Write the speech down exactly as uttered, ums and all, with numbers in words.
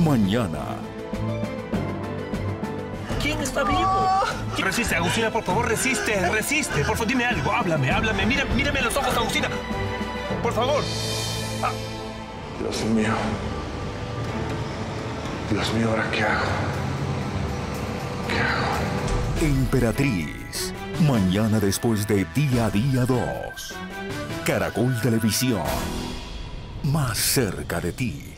Mañana. ¿Quién está vivo? Resiste, Agustina, por favor, resiste, resiste. Por favor, dime algo, háblame, háblame. Mira, mírame a los ojos, Agustina. Por favor. Ah. Dios mío. Dios mío, ¿ahora qué hago? ¿Qué hago? Emperatriz. Mañana después de Día a Día dos. Caracol Televisión. Más cerca de ti.